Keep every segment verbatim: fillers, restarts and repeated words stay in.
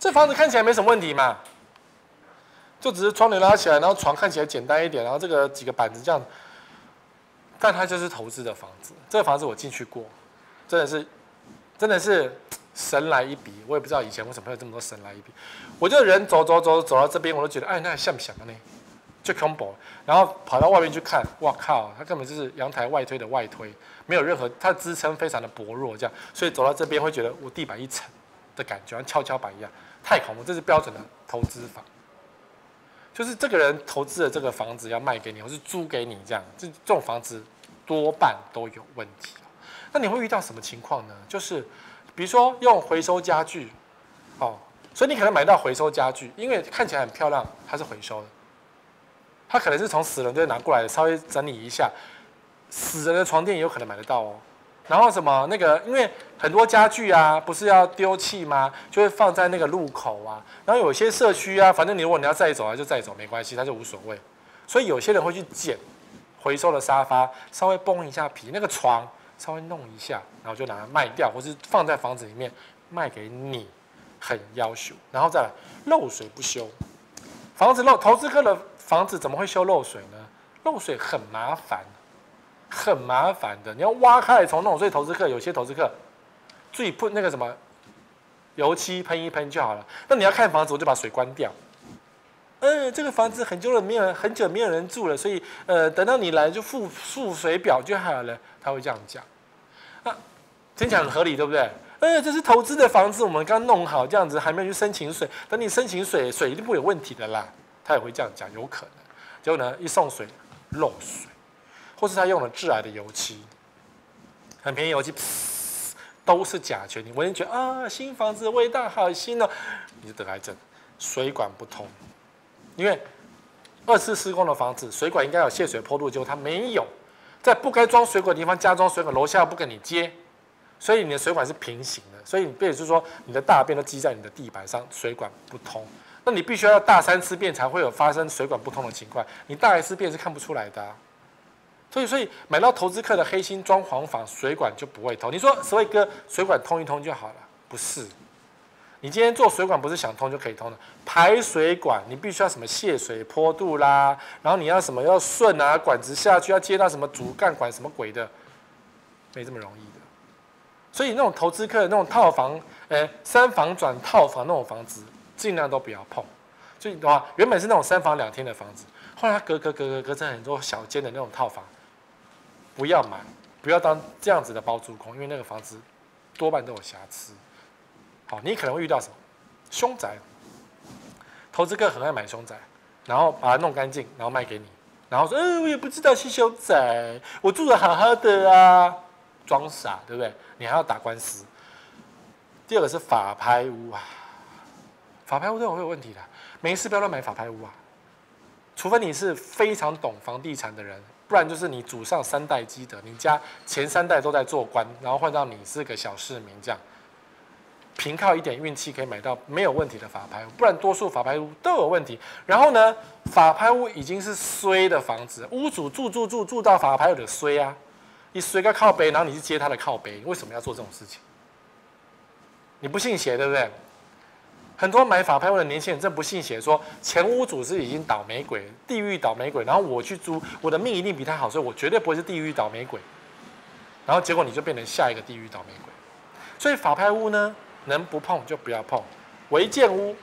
这房子看起来没什么问题嘛，就只是窗帘拉起来，然后床看起来简单一点，然后这个几个板子这样，但它就是投资的房子。这个房子我进去过，真的是，真的是神来一笔。我也不知道以前为什么会有这么多神来一笔。我就人走走走走到这边，我都觉得，哎，那像不像呢？就 combo， 然后跑到外面去看，哇靠，它根本就是阳台外推的外推，没有任何，它的支撑非常的薄弱，这样，所以走到这边会觉得我地板一沉的感觉，像跷跷板一样，太恐怖。这是标准的投资房，就是这个人投资的这个房子要卖给你，或是租给你，这样，这这种房子多半都有问题。那你会遇到什么情况呢？就是比如说用回收家具，哦，所以你可能买到回收家具，因为看起来很漂亮，它是回收的。他可能是从死人队拿过来，稍微整理一下，死人的床垫也有可能买得到哦。然后什么那个，因为很多家具啊，不是要丢弃吗？就会放在那个路口啊。然后有些社区啊，反正你如果你要再走啊，就再走，没关系，它就无所谓。所以有些人会去捡回收的沙发，稍微崩一下皮，那个床稍微弄一下，然后就拿它卖掉，或是放在房子里面卖给你，很要求。然后再来漏水不修，房子漏，投资客的房子怎么会修漏水呢？漏水很麻烦，很麻烦的。你要挖开来重弄，所以投资客有些投资客自己喷那个什么油漆喷一喷就好了。那你要看房子，我就把水关掉。嗯、呃，这个房子很久了没有很久没有人住了，所以呃，等到你来就付付水表就好了。他会这样讲，啊，听起来很合理，对不对？呃，这是投资的房子，我们刚弄好，这样子还没有去申请水，等你申请水，水一定不会有问题的啦。他也会这样讲，有可能。结果呢，一送水漏水，或是他用了致癌的油漆，很便宜油漆，都是甲醛。你闻一觉得啊，新房子的味道好新哦，你就得癌症。水管不通，因为二次施工的房子，水管应该有泄水坡度，结果它没有，在不该装水管的地方加装水管，楼下不跟你接，所以你的水管是平行的，所以你变成是说你的大便都积在你的地板上，水管不通。那你必须要大三次便才会有发生水管不通的情况，你大一次便是看不出来的、啊。所以，所以买到投资客的黑心装潢房，水管就不会通。你说所谓哥水管通一通就好了，不是？你今天做水管不是想通就可以通的，排水管你必须要什么泄水坡度啦，然后你要什么要顺啊，管子下去要接到什么主干管什么鬼的，没这么容易的。所以那种投资客那种套房，呃，三房转套房那种房子。尽量都不要碰，所以的话，原本是那种三房两厅的房子，后来它隔隔隔隔隔成很多小间的那种套房，不要买，不要当这样子的包租公，因为那个房子多半都有瑕疵。好，你可能会遇到什么凶宅，投资客很爱买凶宅，然后把它弄干净，然后卖给你，然后说，嗯、呃，我也不知道是凶宅，我住得好好的啊，装傻，对不对？你还要打官司。第二个是法拍屋啊。法拍屋都会有问题的，没事不要乱买法拍屋啊！除非你是非常懂房地产的人，不然就是你祖上三代积德，你家前三代都在做官，然后换到你是个小市民，这样凭靠一点运气可以买到没有问题的法拍屋，不然多数法拍屋都有问题。然后呢，法拍屋已经是衰的房子，屋主住住住住到法拍屋的衰啊，一衰个靠背，然后你去接他的靠背，为什么要做这种事情？你不信邪，对不对？很多买法拍屋的年轻人真不信邪，说前屋主是已经倒霉鬼、地狱倒霉鬼，然后我去租，我的命一定比他好，所以我绝对不会是地狱倒霉鬼。然后结果你就变成下一个地狱倒霉鬼。所以法拍屋呢，能不碰就不要碰。违建屋、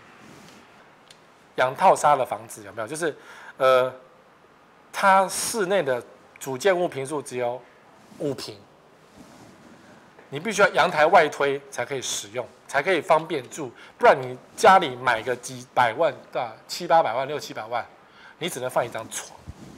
养套杀的房子有没有？就是呃，它室内的主建物坪数只有五坪。你必须要阳台外推才可以使用，才可以方便住，不然你家里买个几百万、大七八百万、六七百万，你只能放一张床。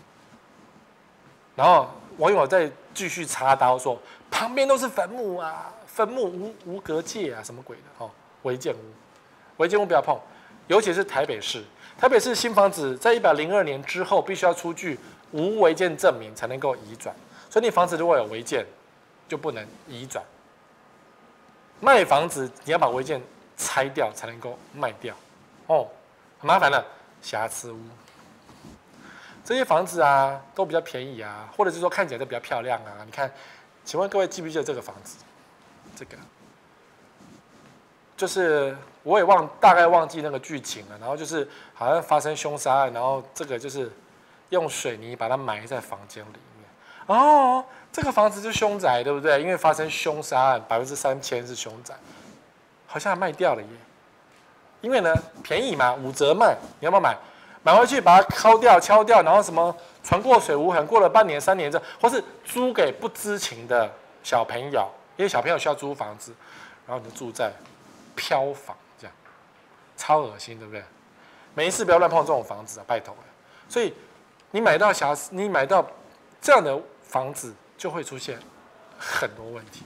然后网友再继续插刀说，旁边都是坟墓啊，坟墓无无隔界啊，什么鬼的哦？违建屋，违建屋不要碰，尤其是台北市，台北市新房子在一百零二年之后必须要出具无违建证明才能够移转，所以你房子如果有违建，就不能移转。卖房子你要把违建拆掉才能够卖掉，哦，很麻烦的。瑕疵屋，这些房子啊都比较便宜啊，或者是说看起来都比较漂亮啊。你看，请问各位记不记得这个房子？这个就是我也忘大概忘记那个剧情了，然后就是好像发生凶杀案，然后这个就是用水泥把它埋在房间里面。哦，这个房子是凶宅，对不对？因为发生凶杀案，百分之三千是凶宅，好像还卖掉了耶。因为呢便宜嘛，五折卖，你要不要买？买回去把它敲掉、敲掉，然后什么船过水无痕，过了半年、三年之后，或是租给不知情的小朋友，因为小朋友需要租房子，然后你就住在飘房这样，超恶心，对不对？每一次不要乱碰这种房子啊，拜托了。所以你买到瑕疵，你买到这样的房子，就会出现很多问题。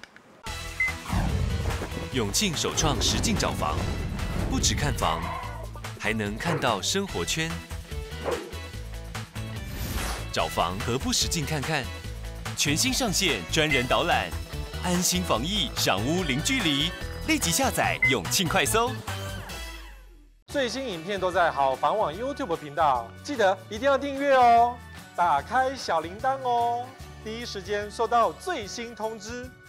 永庆首创实境找房，不只看房，还能看到生活圈。找房何不实境看看？全新上线专人导览，安心防疫，赏屋零距离。立即下载永庆快搜。 最新影片都在好房网 YouTube 频道，记得一定要订阅哦，打开小铃铛哦，第一时间收到最新通知。